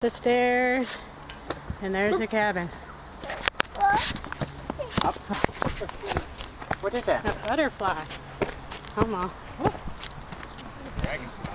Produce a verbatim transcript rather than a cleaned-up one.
The stairs, and there's the cabin. Up. What is that? A butterfly. Come on. Dragonfly.